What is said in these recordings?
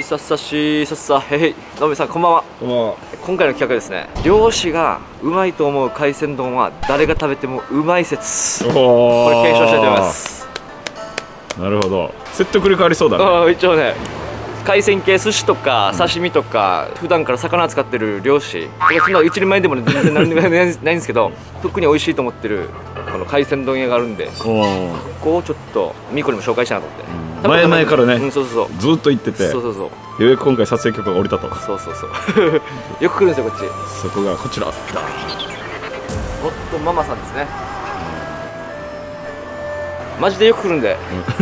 さっさしさっさへい、のぶさんこんばんは。 こんばんは。 今回の企画はですね、漁師がうまいと思う海鮮丼は誰が食べてもうまい説、これ検証したいと思います。なるほど、説得力ありそうだね。 一応ね、海鮮系、寿司とか刺身とか、普段から魚扱ってる漁師、そんな一人前でも全然何でもないんですけど、特に美味しいと思ってるこの海鮮丼屋があるんで、ここをちょっとミコにも紹介したいなと思って。 前々からね、 そうそうそう、 ずっと行ってて、そうそうそう、ようやく今回撮影許可が下りたと。 そうそうそうよく来るんですよこっち。 そこがこちら、ゴッドママさんですね。マジでよく来るんで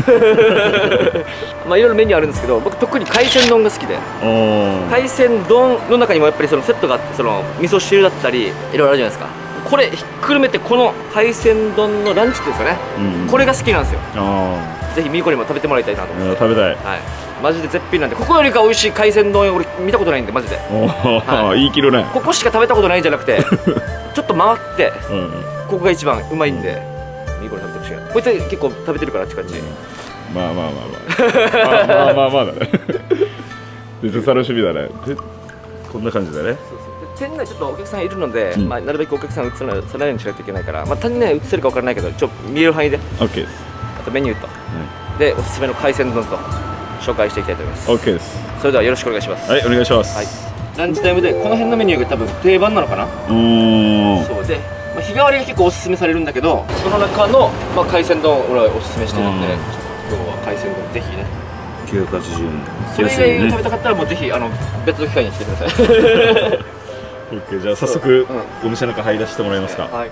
まあいろいろメニューあるんですけど、僕特に海鮮丼が好きで、海鮮丼の中にもやっぱりそのセットがあって、その味噌汁だったりいろいろあるじゃないですか。これひっくるめてこの海鮮丼のランチっていうんですかね、これが好きなんですよ。ぜひミコにも食べてもらいたいなと思って。食べたい、はい、マジで絶品なんで、ここよりか美味しい海鮮丼俺見たことないんで、マジで言い切るね。ここしか食べたことないんじゃなくてちょっと回ってここが一番うまいんで、ミコに食べてほしいな。こいつ結構食べてるから、あっちこっち。まあまあまあまあまあまあまあだね楽しみだね。こんな感じだね。店内ちょっとお客さんいるので、まあなるべくお客さん映さないようにしないといけないから、まあ単にね映せるか分からないけど、見える範囲で OK です。あとメニューと、でおすすめの海鮮丼と紹介していきたいと思います。 OK です。それではよろしくお願いします。はい、お願いします。ランチタイムでこの辺のメニューが多分定番なのかな。そうで、日替わりが結構おすすめされるんだけど、その中の、海鮮丼俺はおすすめしてるんで、今日は海鮮丼ぜひね、980円。それ以外食べたかったらもうぜひ別の機会に来てくださいOK、じゃあ早速お店の中入らせてもらえますか。はい。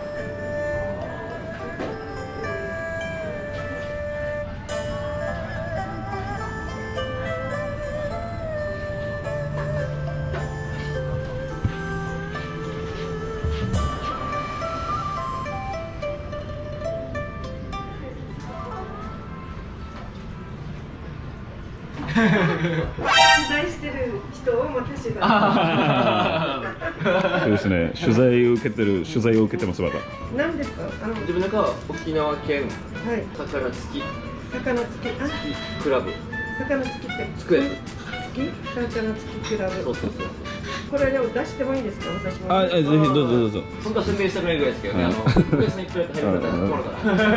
取材してる人を私がそうですね、取材を受けてます。まだ何ですか。 自分なんか沖縄県魚付きクラブ、 魚付きってつくやつ、 魚付きクラブ。 そうそうそう。 これでも出してもいいですか、私も。 ぜひどうぞどうぞ。 本当は宣伝したくないぐらいですけどね、お客さんいっぱい入る方が困るから。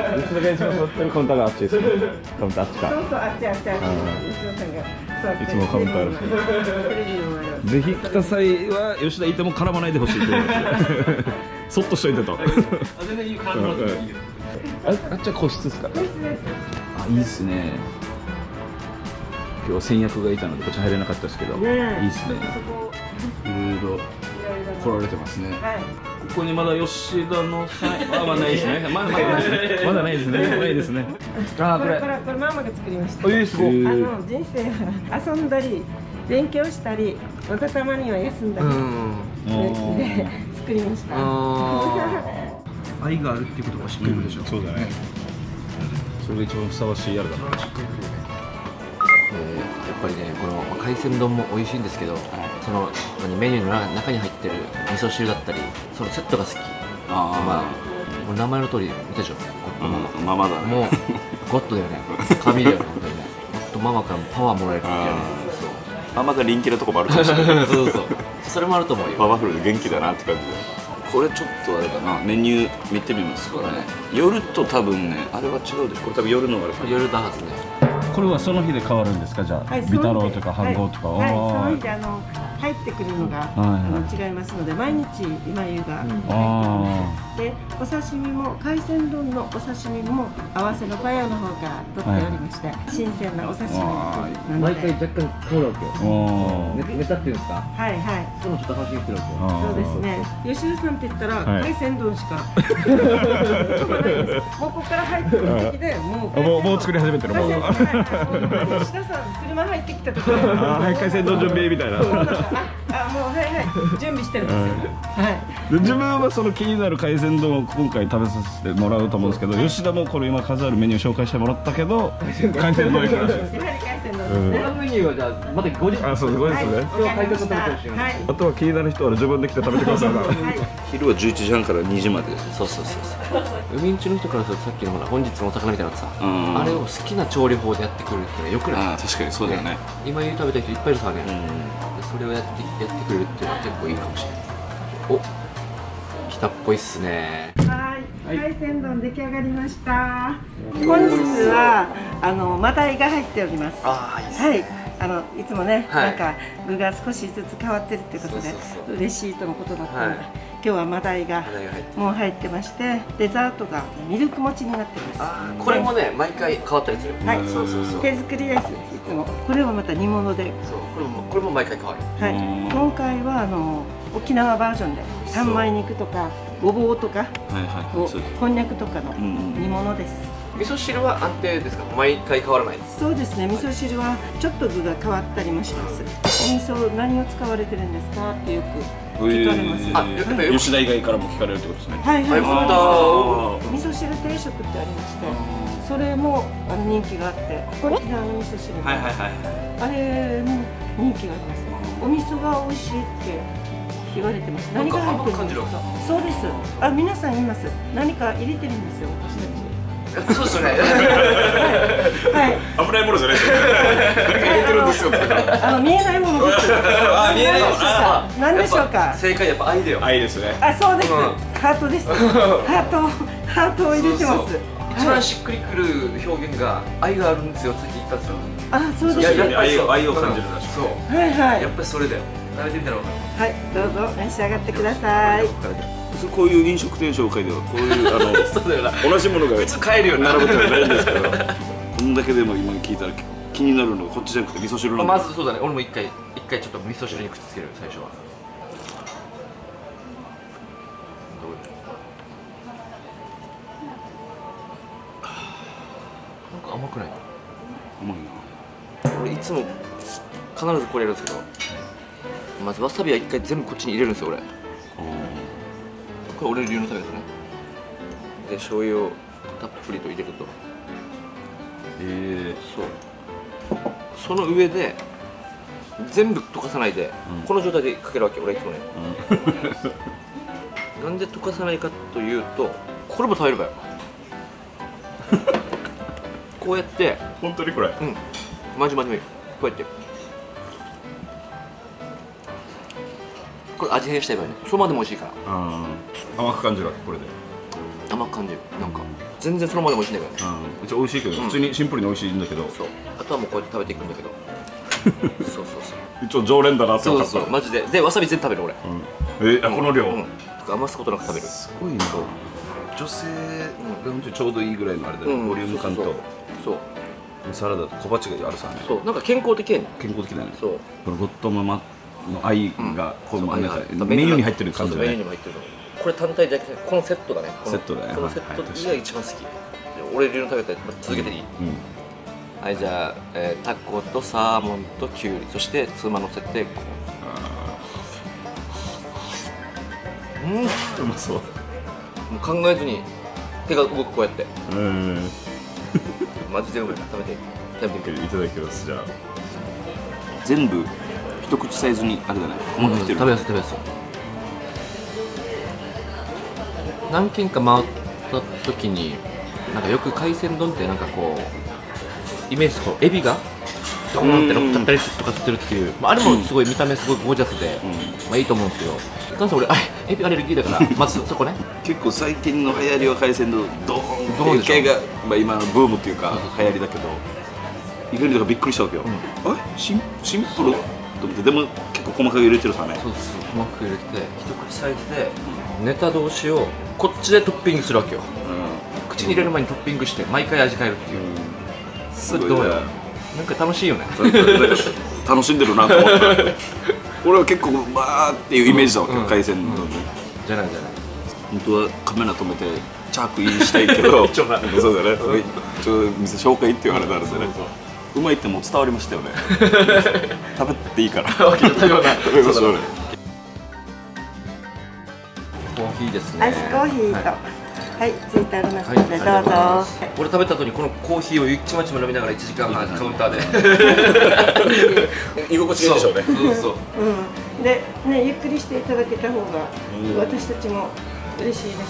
うちの現地の座ってるカウンターがあっちですね。カウンターあっちか。 そうそう、あっちあっちあっち。 いつもカウンターあるし。ぜひ来た際は吉田いても絡まないでほしいと思います。そっとしといてと。 全然いい、絡まなくていいよ。 あっちは個室ですか。いいっすね。今日は先約がいたのでこっち入れなかったですけど、いいっすね。いろいろ来られてますね。ここにまだ吉田のサインはないですね。まだないですね。ないですね。 これママが作りました。 すごい。 人生は遊んだり勉強したり、またたまには休んだりで作りました。 愛があるっていうことがしっくりくるでしょ。 そうだね。それが一番ふさわしいやるだな。 やっぱりね、この海鮮丼も美味しいんですけど、そのメニューの中に入ってる味噌汁だったり、そのセットが好き。もう名前の通り見たでしょ、ゴッドママ。ママだね。もうゴッドだよね。神だよね、本当にね。ゴッドママからもパワーもらえるっていうね。 ママが人気なとこもあるかもしれない。 そうそう。それもあると思うよ。 パワフルで元気だなって感じで。これちょっとあれだな、メニュー見てみますかね。夜と多分ね、あれは違うで、これ多分夜のあれかな。夜だはずね。これはその日で変わるんですか、じゃあ。ビタロウとか飯盒とか。 はい、その日で入ってくるのが違いますので、毎日今湯がで、お刺身も海鮮丼のお刺身も合わせのパヤの方から取っておりまして、新鮮なお刺身なので毎回若干変わるわけよ。ネタっていうんですか。はいはい。そのちょっと楽しみにしてるわけよ。そうですね。吉田さんって言ったら海鮮丼しかもうここから入ってくる時でもう作り始めてるもん。 吉田さん車入ってきた時で海鮮丼準備みたいな。 もう準備してるんですよ。 自分はその気になる海鮮丼を今回食べさせてもらうと思うんですけど、吉田もこれ今数あるメニュー紹介してもらったけど海鮮丼いくらしいです。 やはり海鮮丼のメニューはじゃあまた後日。 あ、そうです、後日ね。 今日は解決を食べてほしいな。 はい。 あとは気になる人は自分で来て食べてください。昼は11時半から2時までです。 そうそうそうそう。海んちの人からするとさっきのほら本日のお魚みたいなのさ、あれを好きな調理法でやってくるってよくない？ あ、確かにそうだよね。 今食べた人いっぱいいるさね。それをやってくれるっていうのは結構いいかもしれない。お、来たっぽいっすね。 はい、海鮮丼出来上がりました。本日はマダイが入っております。 ああ、いいっすはね。 い、いつもね、 はいなんか具が少しずつ変わってるってことで嬉しいとのことだったので、今日はマダイがもう入ってまして、デザートがミルク餅になってます。 これもね、毎回変わったりする。 はい、そうそうそう。手作りです。いつもこれはまた煮物で。 そう、これも毎回変わる。 はい、今回は沖縄バージョンで三枚肉とかごぼうとかこんにゃくとかの煮物です。 味噌汁は安定ですか？毎回変わらない。 そうですね。味噌汁はちょっと具が変わったりもします。お味噌何を使われてるんですかってよく聞かれます。 吉田以外からも聞かれるってことですね。 はいはい、そうです。味噌汁定食ってありまして、それも人気があって、沖縄の味噌汁、あれも人気があります。お味噌が美味しいって言われてます。何が入ってるんですか？そうです。あ、皆さん言います。何か入れてるんですよ、私たち。 そうですよね。 はい。 危ないものじゃないですよ。何か入れてるんですよ。 見えないものです。 あ、見えない。 何でしょうか。 正解やっぱ愛だよ。 愛ですね。 あ、そうです。ハートです。ハートを入れてます。 一番しっくりくる表現が愛があるんですよって言ったんですよ。 あ、そうです。 愛を感じるらしい。 そう。 はいはい。 やっぱりそれだよ。食べてみたら分かる。 はい、どうぞ召し上がってください。 こういう飲食店紹介ではこういうそうだよな。 同じものが普通買えるよな。 並ぶってないんですけど、こんだけでも今聞いたら気になるのがこっちじゃなくて味噌汁なんで。 まずそうだね。俺も一回ちょっと味噌汁に口つける最初は。なんか甘くない？ 甘いな。 俺いつも必ずこれやるんですけど、まずわさびは一回全部こっちに入れるんですよ俺。これ俺流の食べですね。で醤油をたっぷりと入れると。そう。その上で全部溶かさないで、この状態でかけるわけ俺いつもね。なんで溶かさないかというと、これも食べればよ。こうやって。 本当にこれ。 うん。マジこうやって。これ味変したい場合ね。そのままでも美味しいから。 甘く感じるわけこれで。 甘く感じる。なんか全然そのままでも美味しいんだけどね。 一応美味しいけど、普通にシンプルに美味しいんだけど。 そう。あとはもうこうやって食べていくんだけど。そう。 一応常連だなって分かった。 そうマジで。でわさび全部食べる俺。 この量。 余すことなく食べる。 すごいな。女性が本当にちょうどいいぐらいのあれだね。ボリューム感と。そう。サラダと小鉢があるさね。 そう。なんか健康的やね。 健康的だね。 そう。 このゴッドママの愛がこうメニューに入ってる感じだね。 メニューにも入ってるの。これ単体じゃなくてこのセットだね。 セットだね。 このセットが一番好き。俺流の食べたい。続けていい？はい、じゃあタコとサーモンとキュウリ、そしてツマ乗せてこう。 うまそう。 もう考えずに手が動くこうやって。マジでうまい。食べていただきます。じゃあ全部一口サイズにあれだね。細かくてる。 食べやすい。何軒か回った時になんかよく海鮮丼ってなんかこうイメージこうエビがドーンって乗っかったりとかしてるっていう、あれもすごい見た目すごいゴージャスでいいと思うんですけど、なんせ俺エビアレルギーだからまずそこね。 結構最近の流行りは海鮮丼ドーンっていう系が今のブームっていうか流行りだけど、意外にだからびっくりしたわけよ。シンプルと思って、でも結構細かく入れてるさね。 そう細かく入れて一口サイズでネタ同士をこっちでトッピングするわけよ。口に入れる前にトッピングして毎回味変えるっていう。すごいどうやなんか楽しいよね。 楽しんでるなと思った。俺は結構バーっていうイメージだわけよ、海鮮丼。 じゃない本当はカメラ止めてチャークインしたいけどそうだね、ちょっと店紹介っていうあれがあるんでね、うまいってもう伝わりましたよね。食べていいから食べましょうね。 コーヒーですね。 アイスコーヒーとはい、ついてありますので、どうぞ。 これ食べた後にこのコーヒーをちまちま飲みながら1時間半カウンターで居心地がいいでしょうね。 そう。 で、ね、ゆっくりしていただけた方が私たちも嬉しいです。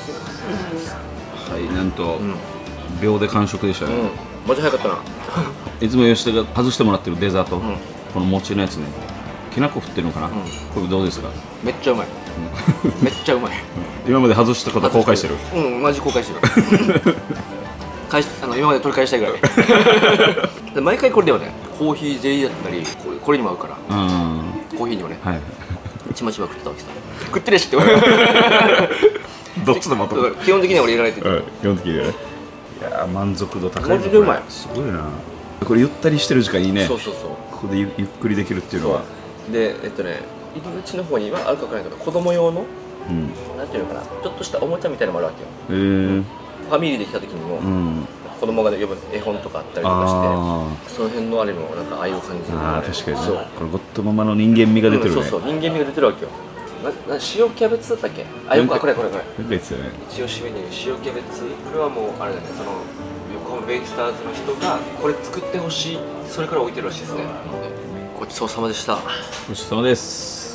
はい、なんと秒で完食でしたね。 マジ早かったな。 いつも吉田が外してもらってるデザート、この餅のやつね、きな粉振ってるのかな。これどうですか？ めっちゃうまい。めっちゃうまい。 今まで外したこと後悔してる？ マジ後悔してる。今まで取り返したいぐらい。毎回これだよね。コーヒーゼリーだったり、これにも合うから。コーヒーにもね。ちまちま食ってたわけさ。食ってるしって。 どっちでも基本的には俺入れられてる。 基本的にはね。いや満足度高い。 マジでうまい。 すごいな。これゆったりしてる時間いいね。 そうそうそう。 ここでゆっくりできるっていうのは。 で入り口の方にはあるかわからないけど子供用のなんていうのかな、ちょっとしたおもちゃみたいなのもあるわけよ。ファミリーで来た時にも子供が読む絵本とかあったりとかして、その辺のあれもなんかああいう感じで。 ああ確かに。そう。これゴッドママの人間味が出てるね。 そうそう、人間味が出てるわけよ。塩キャベツだったっけ？あ、よくこれ。 別よね。 一応締めに塩キャベツ。これはもうあれだね、その横浜ベイスターズの人がこれ作ってほしい、それから置いてるらしいですね。ごちそうさまでした。 ごちそうさまです。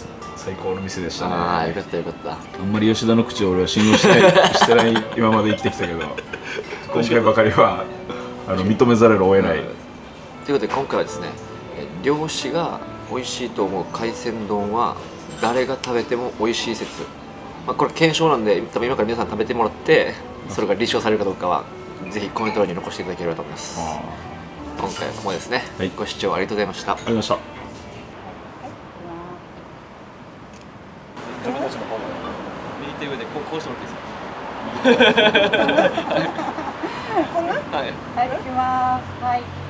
最高の店でしたね。 ああ、よかったよかった。 あんまり吉田の口を俺は信用してない今まで生きてきたけど、今回ばかりは認めざるを得ない。 ということで今回はですね、漁師が美味しいと思う海鮮丼は誰が食べても美味しい説。これ検証なんで、多分今から皆さん食べてもらってそれが立証されるかどうかはぜひコメント欄に残していただければと思います。今回はここまでですね。ご視聴ありがとうございました。 ありがとうございました。 右手上でこうしてもらっていいですか？こんな？はい。はい、行きます。はい。